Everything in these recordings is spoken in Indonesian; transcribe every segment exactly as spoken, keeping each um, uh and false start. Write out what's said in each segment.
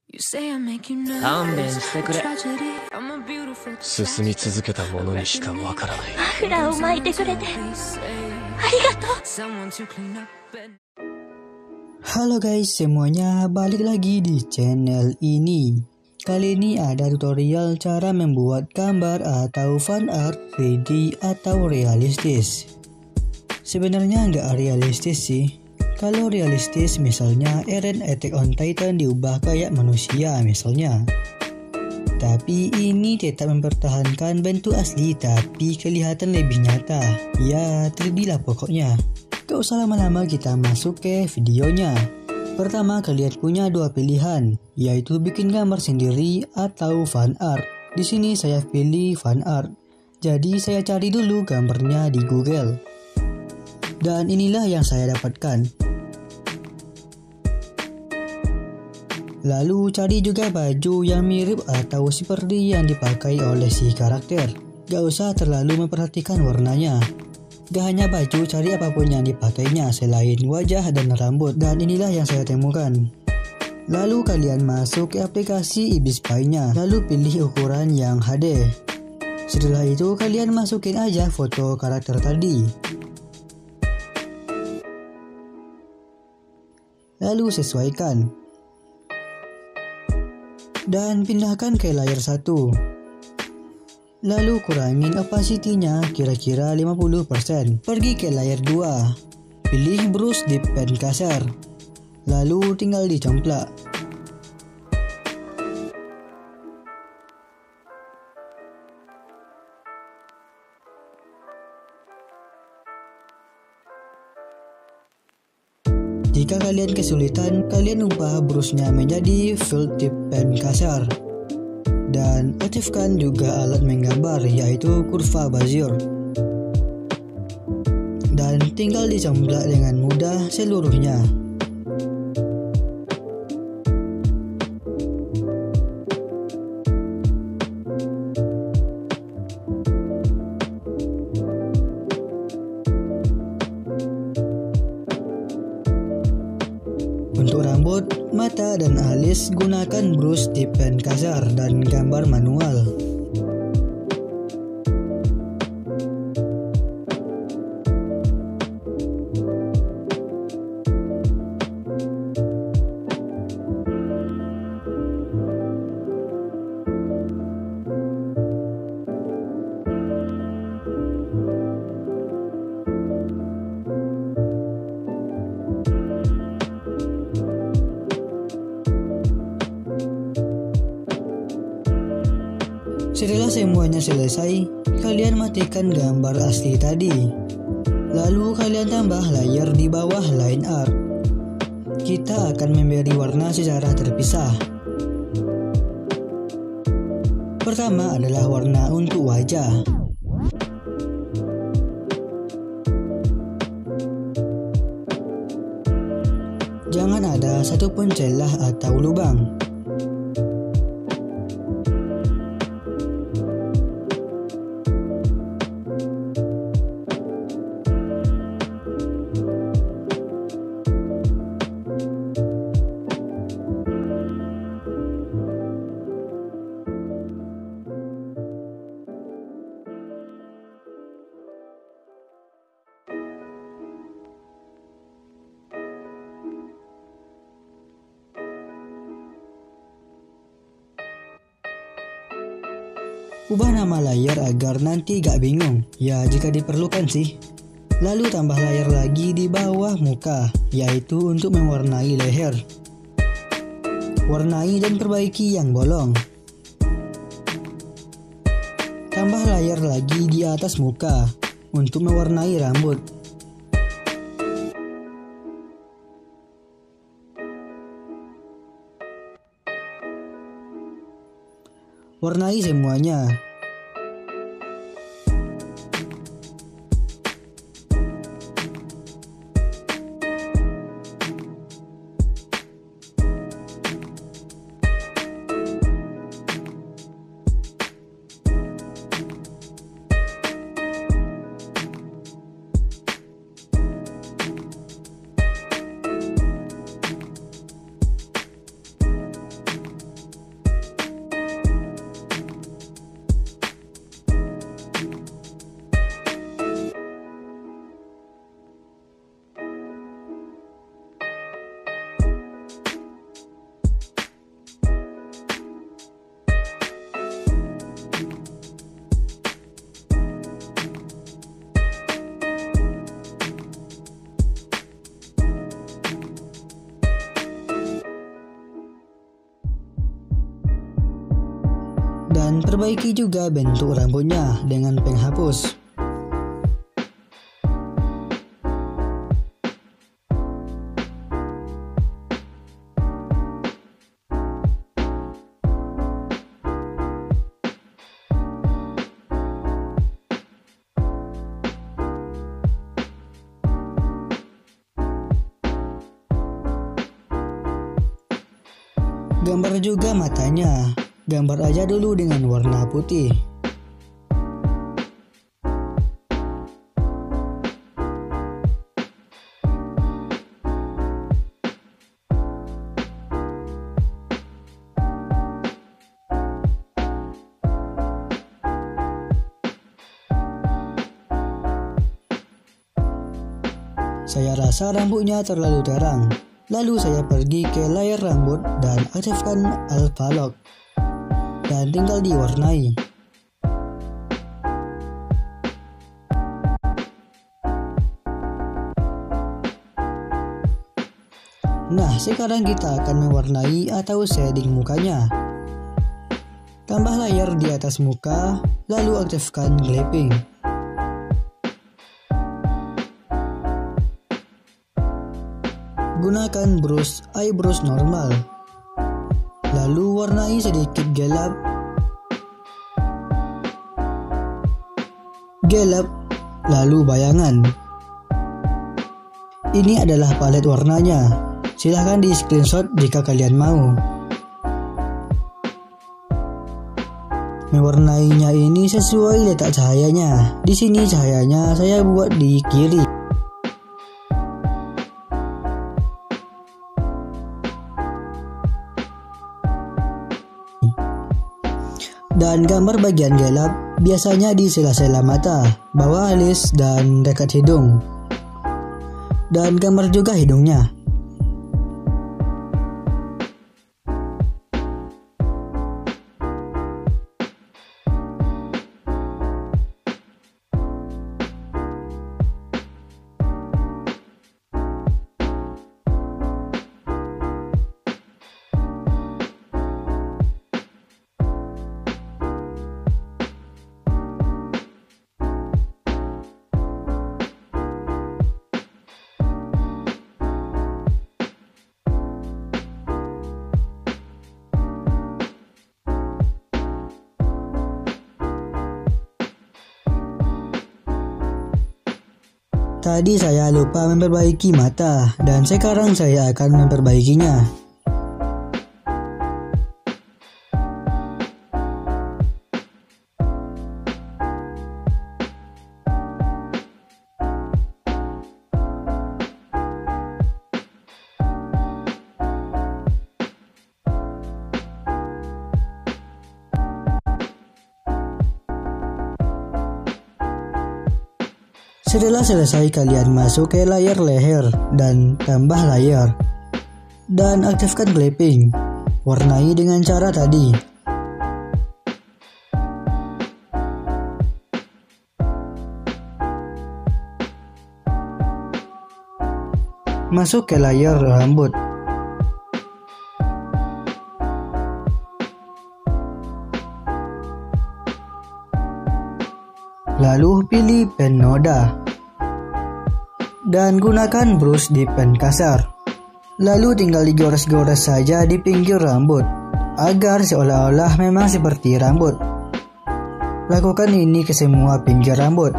勘弁してくれ。進み続けたものにしかわからない。 マフラーを巻いてくれてありがとう。 Halo guys semuanya, balik lagi di channel ini. Kali ini ada tutorial cara membuat gambar atau fan art tiga D atau realistis. Sebenarnya nggak realistis sih. Kalau realistis misalnya Eren Attack on Titan diubah kayak manusia misalnya. Tapi ini tetap mempertahankan bentuk asli tapi kelihatan lebih nyata. Ya tiga D lah pokoknya. Gak usah lama-lama, kita masuk ke videonya. Pertama, kalian punya dua pilihan, yaitu bikin gambar sendiri atau fan art. Di sini saya pilih fan art. Jadi saya cari dulu gambarnya di Google. Dan inilah yang saya dapatkan. Lalu cari juga baju yang mirip atau seperti yang dipakai oleh si karakter. Gak usah terlalu memperhatikan warnanya. Gak hanya baju, cari apapun yang dipakainya selain wajah dan rambut. Dan inilah yang saya temukan. Lalu kalian masuk ke aplikasi Ibis Pie-nya. Lalu pilih ukuran yang H D. Setelah itu kalian masukin aja foto karakter tadi. Lalu sesuaikan. Dan pindahkan ke layar satu. Lalu kurangin opacity-nya kira-kira lima puluh persen. Pergi ke layar dua. Pilih brush dip pen kasar. Lalu tinggal dicomplak. Jika kalian kesulitan, kalian ubah brushnya menjadi fill tip pen kasar. Dan aktifkan juga alat menggambar yaitu kurva Bezier. Dan tinggal dicomblak dengan mudah seluruhnya. Untuk rambut, mata, dan alis gunakan brush tip pen kasar dan gambar manual. Setelah semuanya selesai, kalian matikan gambar asli tadi. Lalu kalian tambah layer di bawah line art. Kita akan memberi warna secara terpisah. Pertama adalah warna untuk wajah. Jangan ada satupun celah atau lubang. Ubah nama layar agar nanti gak bingung, ya jika diperlukan sih. Lalu tambah layar lagi di bawah muka, yaitu untuk mewarnai leher. Warnai dan perbaiki yang bolong. Tambah layar lagi di atas muka, untuk mewarnai rambut. Warnai semuanya. Dan perbaiki juga bentuk rambutnya dengan penghapus. Gambar juga matanya. Gambar aja dulu dengan warna putih. Saya rasa rambutnya terlalu terang. Lalu saya pergi ke layar rambut dan aktifkan Alpha Lock. Dan tinggal diwarnai. Nah, sekarang kita akan mewarnai atau shading mukanya. Tambah layer di atas muka, lalu aktifkan clipping. Gunakan brush eyebrows normal. Lalu warnai sedikit gelap. Gelap, lalu bayangan. Ini adalah palet warnanya. Silahkan di screenshot jika kalian mau. Mewarnainya ini sesuai letak cahayanya. Di sini cahayanya saya buat di kiri. Dan gambar bagian gelap biasanya di sela-sela mata, bawah alis, dan dekat hidung. Dan gambar juga hidungnya. Tadi saya lupa memperbaiki mata, dan sekarang saya akan memperbaikinya. Setelah selesai, kalian masuk ke layar leher dan tambah layar. Dan aktifkan clipping. Warnai dengan cara tadi. Masuk ke layar rambut. Lalu pilih pen noda. Dan gunakan brush di pen kasar. Lalu tinggal digores-gores saja di pinggir rambut, agar seolah-olah memang seperti rambut. Lakukan ini ke semua pinggir rambut.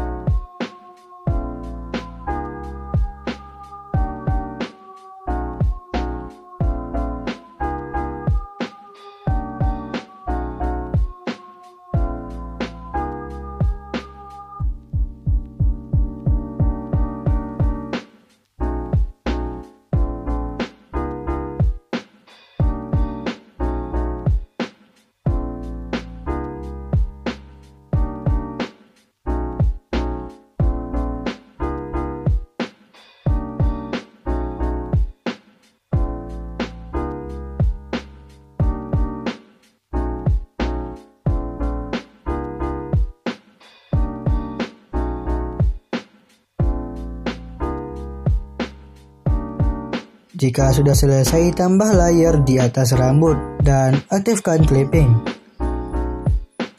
Jika sudah selesai, tambah layer di atas rambut dan aktifkan clipping.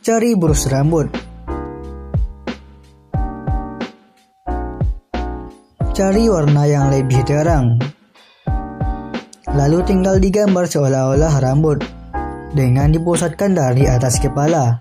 cari brush rambut. Cari warna yang lebih terang. Lalu tinggal digambar seolah-olah rambut dengan dipusatkan dari atas kepala.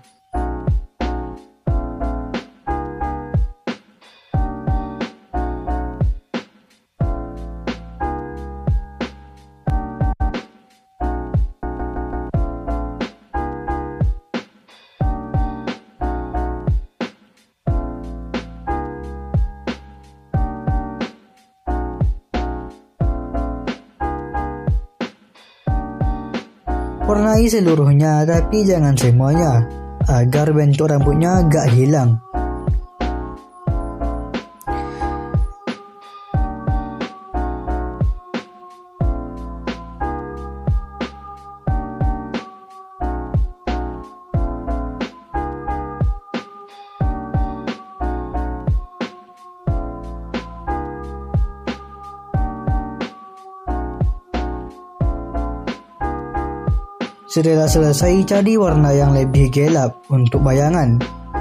Warnai seluruhnya tapi jangan semuanya, agar bentuk rambutnya gak hilang. Setelah selesai, cari warna yang lebih gelap untuk bayangan.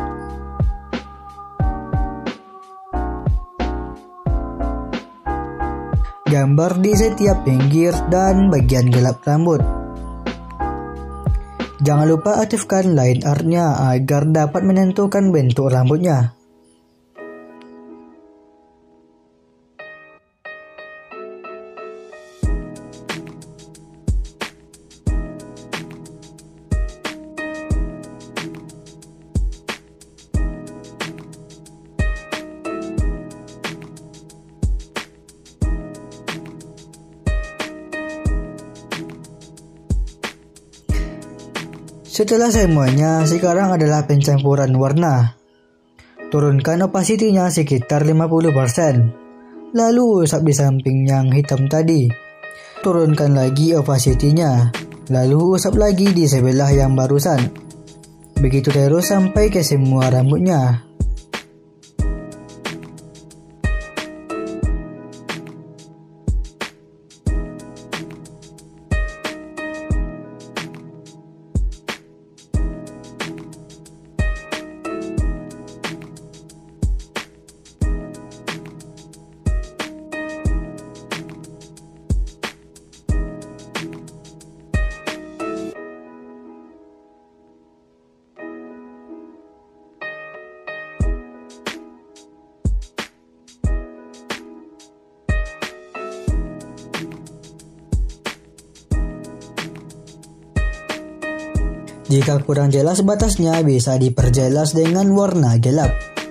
Gambar di setiap pinggir dan bagian gelap rambut. Jangan lupa aktifkan line art-nya agar dapat menentukan bentuk rambutnya. Setelah semuanya, sekarang adalah pencampuran warna. Turunkan opacity-nya sekitar lima puluh persen. Lalu usap di samping yang hitam tadi. Turunkan lagi opacity-nya. Lalu usap lagi di sebelah yang barusan. Begitu terus sampai ke semua rambutnya. Jika kurang jelas batasnya, bisa diperjelas dengan warna gelap.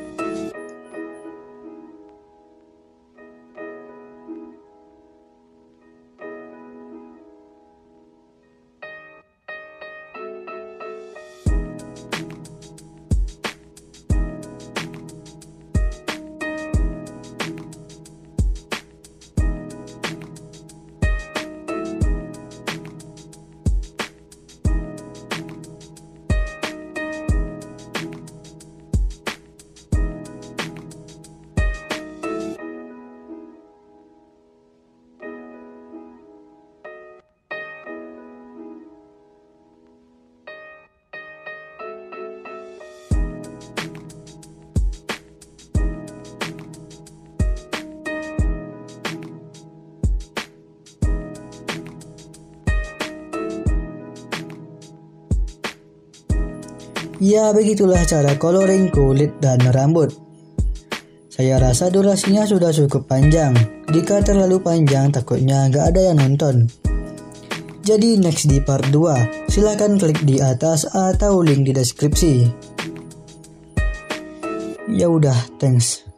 Ya, begitulah cara coloring kulit dan rambut. Saya rasa durasinya sudah cukup panjang. Jika terlalu panjang takutnya nggak ada yang nonton. Jadi next di part dua, silahkan klik di atas atau link di deskripsi. Ya udah, thanks.